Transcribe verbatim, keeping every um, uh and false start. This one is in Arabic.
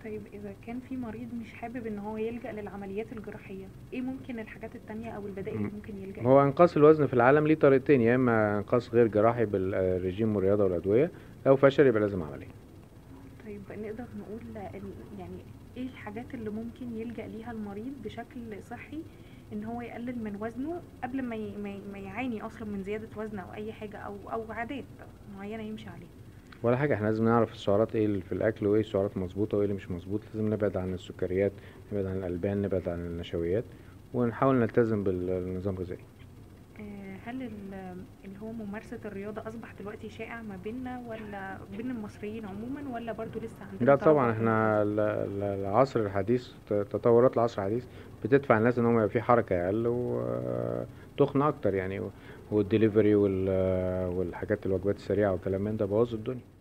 طيب إذا كان في مريض مش حابب إن هو يلجأ للعمليات الجراحية، إيه ممكن الحاجات التانية أو البدائل م- اللي ممكن يلجأ هو ليها؟ انقاص الوزن في العالم ليه طريقتين، يا اما انقاص غير جراحي بالرجيم والرياضه والادويه، لو فشل يبقى لازم عمليه. طيب نقدر نقول ال- يعني إيه الحاجات اللي ممكن يلجأ ليها المريض بشكل صحي إن هو يقلل من وزنه قبل ما ي- ما ي- ما يعاني أصلا من زيادة وزن أو أي حاجة أو أو عادات معينة يمشي عليها؟ ولا حاجه، احنا لازم نعرف السعرات ايه اللي في الاكل، وايه السعرات مظبوطه وايه اللي مش مظبوط. لازم نبعد عن السكريات، نبعد عن الالبان، نبعد عن النشويات، ونحاول نلتزم بالنظام الغذائي. آه، هل ال- اللي هو ممارسة الرياضة أصبح دلوقتي شائع ما بيننا ولا بين المصريين عموما، ولا برضو لسه عندنا لا طبعا، تردد في النقطة احنا دي؟ ال- ال- العصر الحديث، ت- تطورات العصر الحديث بتدفع الناس ان هم يبقى في حركة اقل وتخن اكتر يعني. والدليفري والحاجات، الوجبات السريعة والكلام من ده بوظ الدنيا.